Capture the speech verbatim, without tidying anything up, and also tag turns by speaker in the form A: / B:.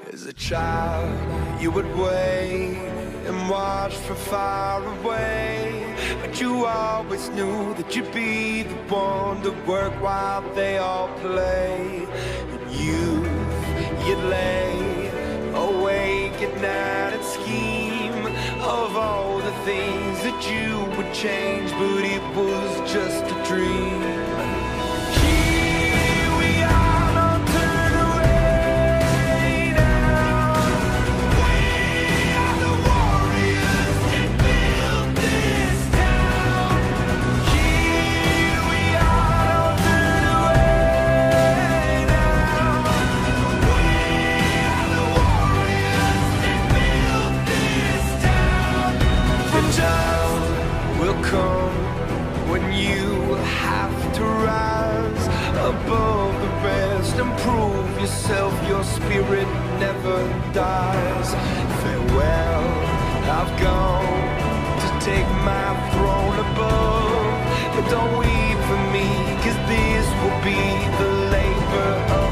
A: As a child, you would wait and watch from far away, but you always knew that you'd be the one to work while they all play. In youth, you'd lay awake at night and scheme of all the things that you would change, but it was just a dream. When you have to rise above the rest and prove yourself, your spirit never dies. Farewell, I've gone to take my throne above, but don't weep for me, 'cause this will be the labor of